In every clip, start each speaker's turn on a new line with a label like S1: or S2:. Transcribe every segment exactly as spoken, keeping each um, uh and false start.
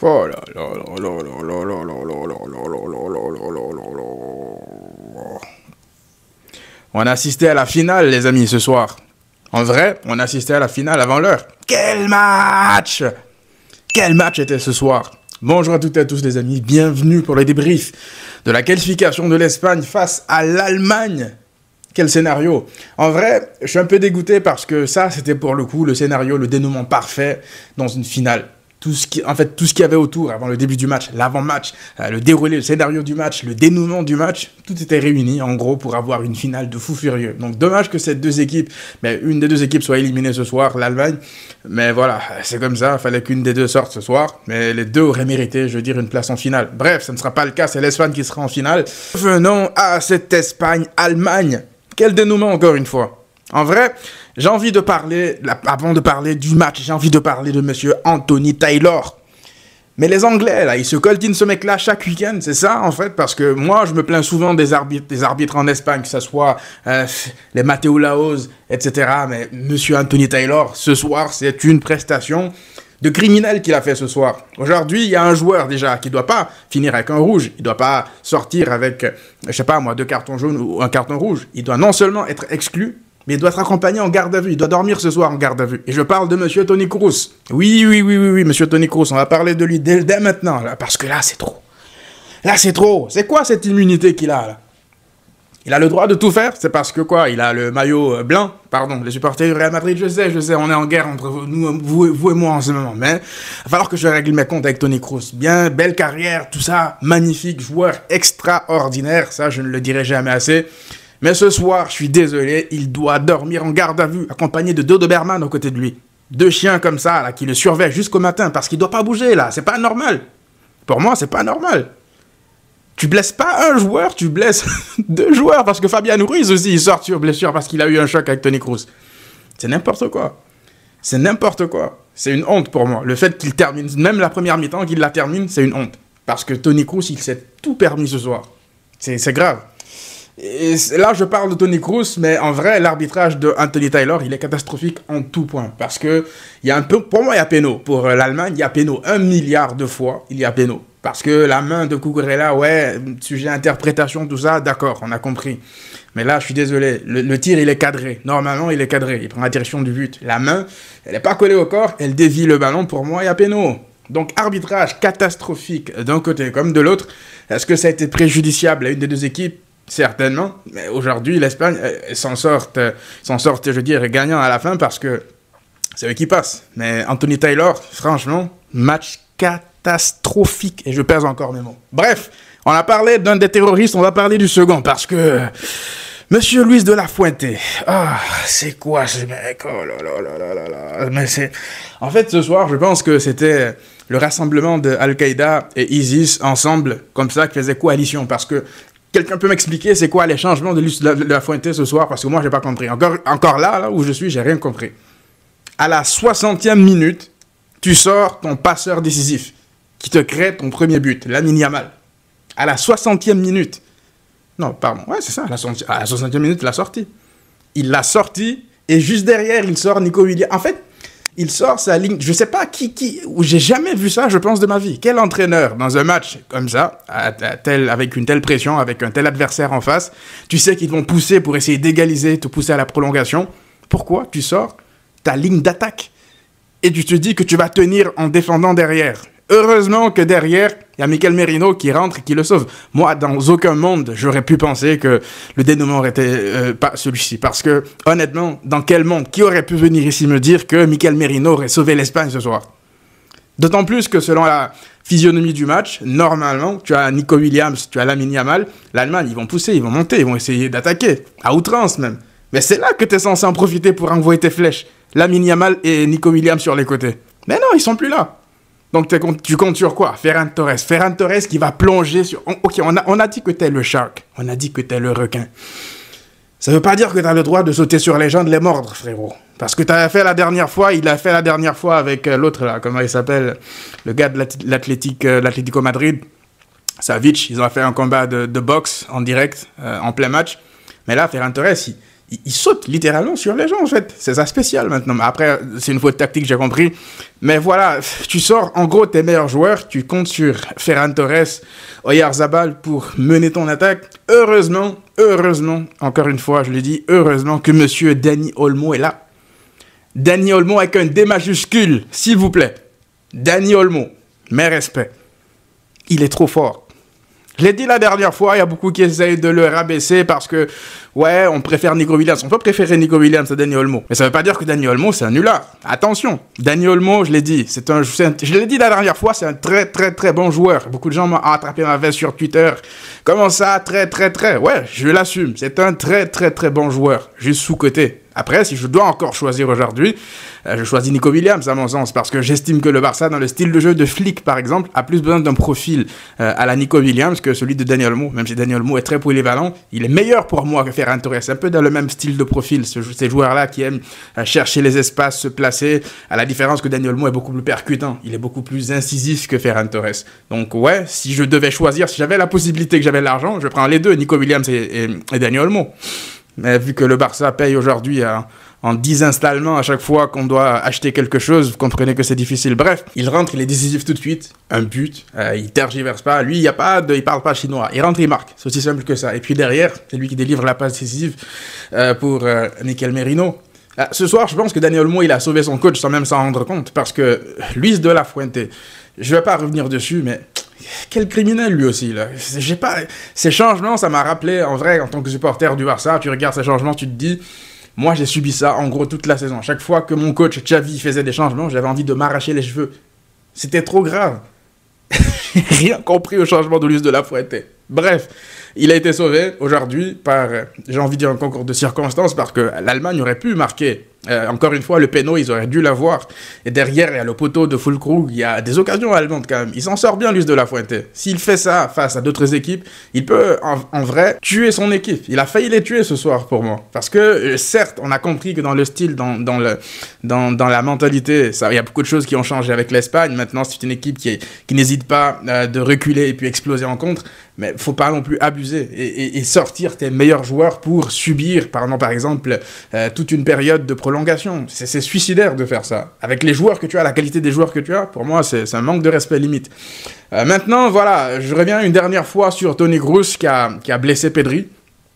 S1: Oh là là là là là là là là là là là là là là là là là. On a assisté à la finale, les amis, ce soir. En vrai, on a assisté à la finale avant l'heure. Quel match! Quel match était ce soir? Bonjour à toutes et à tous, les amis. Bienvenue pour le débrief de la qualification de l'Espagne face à l'Allemagne. Quel scénario! En vrai, je suis un peu dégoûté parce que ça, c'était pour le coup le scénario, le dénouement parfait dans une finale. Tout ce qui, en fait, tout ce qu'il y avait autour avant le début du match, l'avant-match, euh, le déroulé, le scénario du match, le dénouement du match, tout était réuni en gros pour avoir une finale de fou furieux. Donc dommage que ces deux équipes, mais une des deux équipes soit éliminée ce soir, l'Allemagne. Mais voilà, c'est comme ça, il fallait qu'une des deux sorte ce soir. Mais les deux auraient mérité, je veux dire, une place en finale. Bref, ce ne sera pas le cas, c'est l'Espagne qui sera en finale. Venons à cette Espagne-Allemagne. Quel dénouement encore une fois. En vrai, j'ai envie de parler, avant de parler du match, j'ai envie de parler de monsieur Anthony Taylor. Mais les Anglais, là, ils se coltinent ce mec-là chaque week-end, c'est ça, en fait, parce que moi, je me plains souvent des arbitres, des arbitres en Espagne, que ce soit euh, les Mateu Laoz, et cetera. Mais monsieur Anthony Taylor, ce soir, c'est une prestation de criminel qu'il a fait ce soir. Aujourd'hui, il y a un joueur, déjà, qui ne doit pas finir avec un rouge, il ne doit pas sortir avec, je sais pas moi, deux cartons jaunes ou un carton rouge. Il doit non seulement être exclu, mais il doit être accompagné en garde à vue. Il doit dormir ce soir en garde à vue. Et je parle de monsieur Toni Kroos. Oui, oui, oui, oui, oui, monsieur Toni Kroos. On va parler de lui dès, dès maintenant, là, parce que là, c'est trop. Là, c'est trop. C'est quoi cette immunité qu'il a, là? Il a le droit de tout faire? C'est parce que quoi? Il a le maillot blanc? Pardon, les supporters du Real Madrid, je sais, je sais, on est en guerre entre nous, vous, vous et moi en ce moment. Mais il va falloir que je règle mes comptes avec Toni Kroos. Bien, belle carrière, tout ça, magnifique, joueur extraordinaire. Ça, je ne le dirai jamais assez. Mais ce soir, je suis désolé, il doit dormir en garde à vue, accompagné de deux Doberman aux côtés de lui. Deux chiens comme ça, là, qui le surveillent jusqu'au matin, parce qu'il ne doit pas bouger, là. C'est pas normal. Pour moi, c'est pas normal. Tu blesses pas un joueur, tu blesses deux joueurs, parce que Fabian Ruiz aussi, il sort sur blessure parce qu'il a eu un choc avec Toni Kroos. C'est n'importe quoi. C'est n'importe quoi. C'est une honte pour moi. Le fait qu'il termine, même la première mi-temps, qu'il la termine, c'est une honte. Parce que Toni Kroos, il s'est tout permis ce soir. C'est, c'est grave. Et là, je parle de Toni Kroos, mais en vrai, l'arbitrage de Anthony Taylor, il est catastrophique en tout point. Parce que, il y a un peu, pour moi, il y a péno. Pour l'Allemagne, il y a péno. Un milliard de fois, il y a péno. Parce que la main de Cucurella, ouais, sujet interprétation, tout ça, d'accord, on a compris. Mais là, je suis désolé, le, le tir, il est cadré. Normalement, il est cadré. Il prend la direction du but. La main, elle n'est pas collée au corps, elle dévie le ballon. Pour moi, il y a péno. Donc, arbitrage catastrophique d'un côté comme de l'autre. Est-ce que ça a été préjudiciable à une des deux équipes? Certainement, mais aujourd'hui, l'Espagne s'en sort, s'en sort, je veux dire, gagnant à la fin parce que c'est eux qui passent. Mais Anthony Taylor, franchement, match catastrophique. Et je pèse encore mes mots. Bref, on a parlé d'un des terroristes, on va parler du second parce que monsieur Luis de la Fuente, ah, c'est quoi ce mec? Oh là là là là là là. Mais c'est... En fait, ce soir, je pense que c'était le rassemblement de Al-Qaïda et ISIS ensemble, comme ça, qui faisait coalition parce que quelqu'un peut m'expliquer c'est quoi les changements de Luis de la Fuente ce soir? Parce que moi, j'ai pas compris. Encore, encore là, là où je suis, j'ai rien compris. À la soixantième minute, tu sors ton passeur décisif qui te crée ton premier but, Lamine Yamal. À la soixantième minute. Non, pardon. Ouais, c'est ça. À la soixantième minute, il l'a sorti. Il l'a sorti et juste derrière, il sort Nico Williams. En fait, il sort sa ligne, je sais pas qui, qui, où j'ai jamais vu ça, je pense, de ma vie. Quel entraîneur, dans un match comme ça, à, à tel, avec une telle pression, avec un tel adversaire en face, tu sais qu'ils vont pousser pour essayer d'égaliser, te pousser à la prolongation. Pourquoi tu sors ta ligne d'attaque et tu te dis que tu vas tenir en défendant derrière? Heureusement que derrière, il y a Mikel Merino qui rentre et qui le sauve. Moi, dans aucun monde, j'aurais pu penser que le dénouement aurait été euh, pas celui-ci. Parce que, honnêtement, dans quel monde, qui aurait pu venir ici me dire que Mikel Merino aurait sauvé l'Espagne ce soir? D'autant plus que selon la physionomie du match, normalement, tu as Nico Williams, tu as Lamine Yamal, l'Allemagne, ils vont pousser, ils vont monter, ils vont essayer d'attaquer, à outrance même. Mais c'est là que tu es censé en profiter pour envoyer tes flèches. Lamine Yamal et Nico Williams sur les côtés. Mais non, ils sont plus là. Donc tu comptes sur quoi? Ferran Torres. Ferran Torres qui va plonger sur... Ok, on a, on a dit que t'es le shark. On a dit que t'es le requin. Ça veut pas dire que t'as le droit de sauter sur les gens, de les mordre, frérot. Parce que t'avais fait la dernière fois, il a fait la dernière fois avec l'autre là, comment il s'appelle? Le gars de l'Atlético euh, l'Atlético Madrid, Savic. Ils ont fait un combat de, de boxe en direct, euh, en plein match. Mais là, Ferran Torres, il, il, il saute littéralement sur les gens, en fait. C'est ça spécial, maintenant. Mais après, c'est une faute tactique, j'ai compris. Mais voilà, tu sors, en gros, tes meilleurs joueurs. Tu comptes sur Ferran Torres, Oyarzabal pour mener ton attaque. Heureusement, heureusement, encore une fois, je le dis, heureusement que monsieur Dani Olmo est là. Dani Olmo avec un D majuscule, s'il vous plaît. Dani Olmo, mes respects. Il est trop fort. Je l'ai dit la dernière fois, il y a beaucoup qui essayent de le rabaisser parce que, ouais, on préfère Nico Williams. On peut préférer Nico Williams à Dani Olmo. Mais ça ne veut pas dire que Dani Olmo, c'est un nulard. Attention, Dani Olmo, je l'ai dit, c'est un, c'est un, je l'ai dit la dernière fois, c'est un très, très, très bon joueur. Beaucoup de gens m'ont attrapé ma veste sur Twitter. Comment ça, très, très, très? Ouais, je l'assume. C'est un très, très, très bon joueur. Juste sous-côté. Après, si je dois encore choisir aujourd'hui, euh, je choisis Nico Williams, à mon sens, parce que j'estime que le Barça, dans le style de jeu de Flick, par exemple, a plus besoin d'un profil euh, à la Nico Williams que celui de Dani Olmo. Même si Dani Olmo est très polyvalent, il est meilleur pour moi que Ferran Torres. C'est un peu dans le même style de profil, ce, ces joueurs-là qui aiment euh, chercher les espaces, se placer, à la différence que Dani Olmo est beaucoup plus percutant. Il est beaucoup plus incisif que Ferran Torres. Donc ouais, si je devais choisir, si j'avais la possibilité, que j'avais l'argent, je prends les deux, Nico Williams et, et, et Dani Olmo. Mais vu que le Barça paye aujourd'hui en, en dix installements à chaque fois qu'on doit acheter quelque chose, vous comprenez que c'est difficile. Bref, il rentre, il est décisif tout de suite, un but, euh, il tergiverse pas. Lui, il y a pas de, il parle pas chinois. Il rentre, il marque. C'est aussi simple que ça. Et puis derrière, c'est lui qui délivre la passe décisive euh, pour euh, Mikel Merino. Euh, ce soir, je pense que Dani Olmo, il a sauvé son coach sans même s'en rendre compte. Parce que Luis de la Fuente, je vais pas revenir dessus, mais... quel criminel lui aussi là. J'ai pas... Ces changements, ça m'a rappelé, en vrai, en tant que supporter du Barça, tu regardes ces changements, tu te dis, moi j'ai subi ça en gros toute la saison. Chaque fois que mon coach Xavi faisait des changements, j'avais envie de m'arracher les cheveux. C'était trop grave. Rien compris au changement de Luis de la Fuente. Bref, il a été sauvé aujourd'hui par, j'ai envie de dire, un concours de circonstances, parce que l'Allemagne aurait pu marquer. Euh, encore une fois, le péno, ils auraient dû l'avoir. Et derrière, il y a le poteau de Füllkrug. Il y a des occasions allemandes quand même. Il s'en sort bien, Luis de la Fuente. S'il fait ça face à d'autres équipes, il peut, en, en vrai, tuer son équipe. Il a failli les tuer ce soir, pour moi. Parce que, euh, certes, on a compris que dans le style, dans, dans, le, dans, dans la mentalité, ça, il y a beaucoup de choses qui ont changé avec l'Espagne. Maintenant, c'est une équipe qui, est, qui n'hésite pas euh, de reculer et puis exploser en contre. Mais faut pas non plus abuser et, et, et sortir tes meilleurs joueurs pour subir, pardon, par exemple, euh, toute une période de prolongation. C'est, c'est suicidaire de faire ça. Avec les joueurs que tu as, la qualité des joueurs que tu as, pour moi, c'est, c'est un manque de respect limite. Euh, maintenant, voilà, je reviens une dernière fois sur Toni Kroos qui a, qui a blessé Pedri.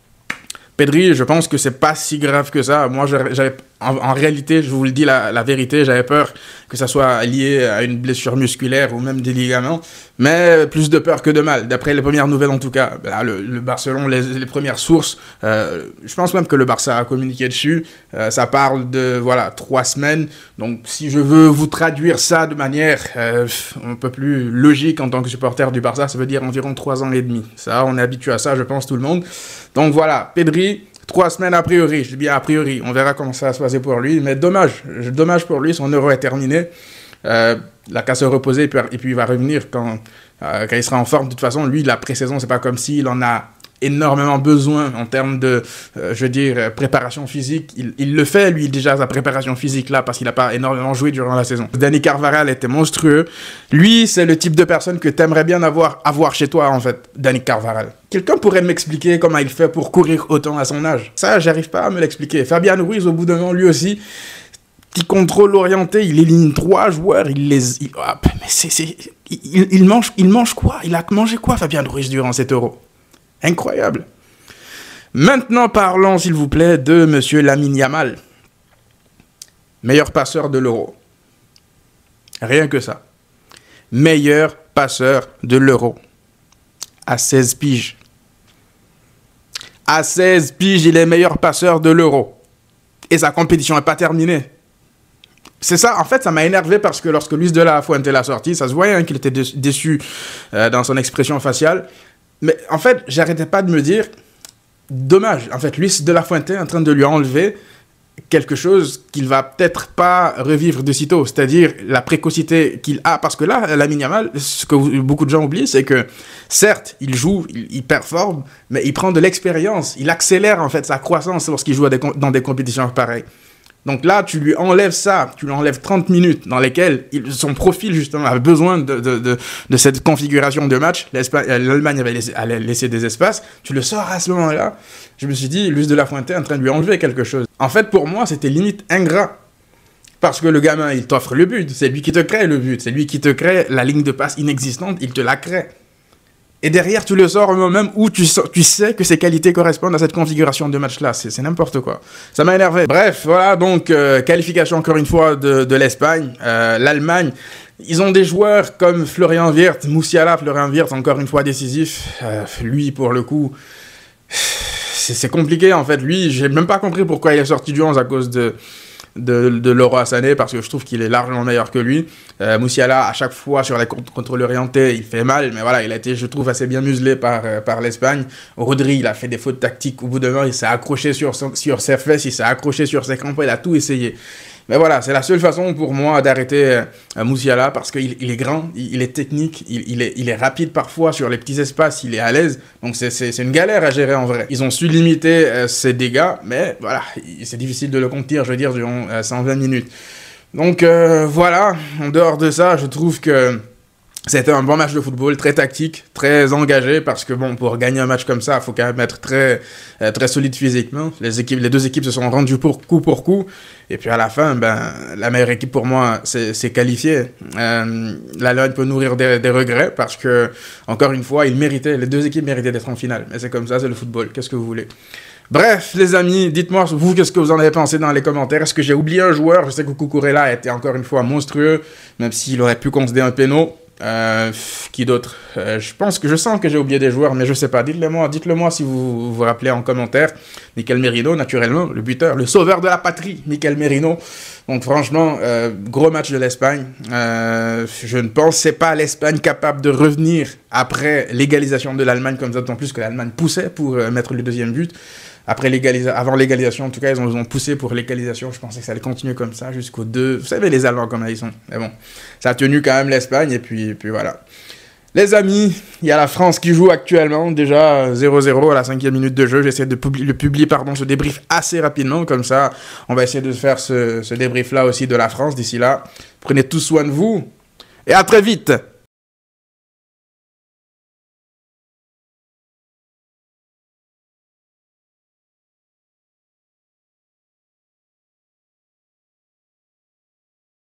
S1: Pedri, je pense que c'est pas si grave que ça. Moi, j'avais, en, en réalité, je vous le dis la, la vérité, j'avais peur que ça soit lié à une blessure musculaire ou même des ligaments, mais plus de peur que de mal, d'après les premières nouvelles en tout cas. Là, le, le Barcelone, les, les premières sources, euh, je pense même que le Barça a communiqué dessus, euh, ça parle de, voilà, trois semaines. Donc, si je veux vous traduire ça de manière euh, un peu plus logique en tant que supporter du Barça, ça veut dire environ trois ans et demi. Ça, on est habitué à ça, je pense, tout le monde. Donc voilà, Pedri, trois semaines a priori, je dis bien a priori, on verra comment ça va se passer pour lui, mais dommage, dommage pour lui, son euro est terminé, euh, la qu'à se reposer et puis, et puis il va revenir quand, euh, quand il sera en forme. De toute façon, lui, la pré-saison, c'est pas comme s'il en a énormément besoin en termes de, euh, je veux dire, préparation physique. Il, il le fait, lui, déjà, sa préparation physique, là, parce qu'il n'a pas énormément joué durant la saison. Dani Carvajal était monstrueux. Lui, c'est le type de personne que tu aimerais bien avoir, avoir chez toi, en fait, Dani Carvajal. Quelqu'un pourrait m'expliquer comment il fait pour courir autant à son âge? Ça, j'arrive pas à me l'expliquer. Fabian Ruiz, au bout d'un moment, lui aussi, petit contrôle orienté, il élimine trois joueurs, il les... Il, ah, mais c'est... c'est il, il, mange, il mange quoi? Il a mangé quoi, Fabian Ruiz, durant cet euro? Incroyable. Maintenant, parlons, s'il vous plaît, de monsieur Lamine Yamal. Meilleur passeur de l'Euro. Rien que ça. Meilleur passeur de l'Euro. À seize piges. À seize piges, il est meilleur passeur de l'Euro. Et sa compétition n'est pas terminée. C'est ça, en fait, ça m'a énervé parce que lorsque Luis de la Fuente l'a sorti, ça se voyait hein, qu'il était déçu euh, dans son expression faciale. Mais en fait, j'arrêtais pas de me dire, dommage, en fait, Luis de la Fuente est en train de lui enlever quelque chose qu'il va peut-être pas revivre de sitôt, c'est-à-dire la précocité qu'il a, parce que là, Lamine Yamal, ce que vous, beaucoup de gens oublient, c'est que certes, il joue, il, il performe, mais il prend de l'expérience, il accélère en fait sa croissance lorsqu'il joue à des, dans des compétitions pareilles. Donc là, tu lui enlèves ça, tu lui enlèves trente minutes dans lesquelles il, son profil, justement, a besoin de, de, de, de cette configuration de match. L'Allemagne avait laissé, allait laisser des espaces. Tu le sors à ce moment-là. Je me suis dit, Luis de la Fuente est en train de lui enlever quelque chose. En fait, pour moi, c'était limite ingrat. Parce que le gamin, il t'offre le but. C'est lui qui te crée le but. C'est lui qui te crée la ligne de passe inexistante. Il te la crée. Et derrière, tu le sors au moment même où tu, tu sais que ses qualités correspondent à cette configuration de match-là. C'est n'importe quoi. Ça m'a énervé. Bref, voilà, donc, euh, qualification encore une fois de, de l'Espagne. Euh, L'Allemagne, ils ont des joueurs comme Florian Wirtz, Musiala, Florian Wirtz, encore une fois décisif. Euh, lui, pour le coup, c'est compliqué, en fait. Lui, j'ai même pas compris pourquoi il est sorti du onze à cause de... de, de Leroy Sané, parce que je trouve qu'il est largement meilleur que lui. Euh, Musiala, à chaque fois, sur les contrôles orientés, il fait mal, mais voilà, il a été, je trouve, assez bien muselé par, euh, par l'Espagne. Rodri, il a fait des fautes tactiques. Au bout d'un moment, il s'est accroché sur, son, sur ses fesses, il s'est accroché sur ses crampons, il a tout essayé. Mais voilà, c'est la seule façon pour moi d'arrêter euh, Musiala, parce qu'il il est grand, il, il est technique, il, il, est, il est rapide parfois sur les petits espaces, il est à l'aise. Donc c'est une galère à gérer en vrai. Ils ont su limiter euh, ses dégâts, mais voilà, c'est difficile de le contenir, je veux dire, durant euh, cent vingt minutes. Donc euh, voilà, en dehors de ça, je trouve que c'était un bon match de football, très tactique, très engagé, parce que bon, pour gagner un match comme ça, il faut quand même être très, euh, très solide physiquement. Les, équipes, les deux équipes se sont rendues pour coup pour coup, et puis à la fin, ben, la meilleure équipe pour moi, c'est qualifiée. Euh, L'Allemagne peut nourrir des, des regrets, parce que, encore une fois, ils méritaient, les deux équipes méritaient d'être en finale. Mais c'est comme ça, c'est le football, qu'est-ce que vous voulez? Bref, les amis, dites-moi, vous, qu'est-ce que vous en avez pensé dans les commentaires. Est-ce que j'ai oublié un joueur? Je sais que Cucurella a été encore une fois monstrueux, même s'il aurait pu concéder un péno. Euh, qui d'autre? euh, Je pense que je sens que j'ai oublié des joueurs, mais je sais pas. Dites-le moi, dites-le moi si vous vous rappelez en commentaire. Mikel Merino, naturellement, le buteur, le sauveur de la patrie, Mikel Merino. Donc franchement, euh, gros match de l'Espagne. Euh, je ne pensais pas l'Espagne capable de revenir après l'égalisation de l'Allemagne, comme ça, d'autant plus que l'Allemagne poussait pour euh, mettre le deuxième but. Après l'égalisa- avant l'égalisation, en tout cas, ils ont, ils ont poussé pour l'égalisation. Je pensais que ça allait continuer comme ça jusqu'au deux. Vous savez, les Allemands, comment ils sont. Mais bon, ça a tenu quand même l'Espagne, et puis, et puis voilà. Les amis, il y a la France qui joue actuellement, déjà zéro zéro à la cinquième minute de jeu. J'essaie de publier, de publier pardon, ce débrief assez rapidement, comme ça, on va essayer de faire ce, ce débrief-là aussi de la France d'ici là. Prenez tous soin de vous, et à très vite!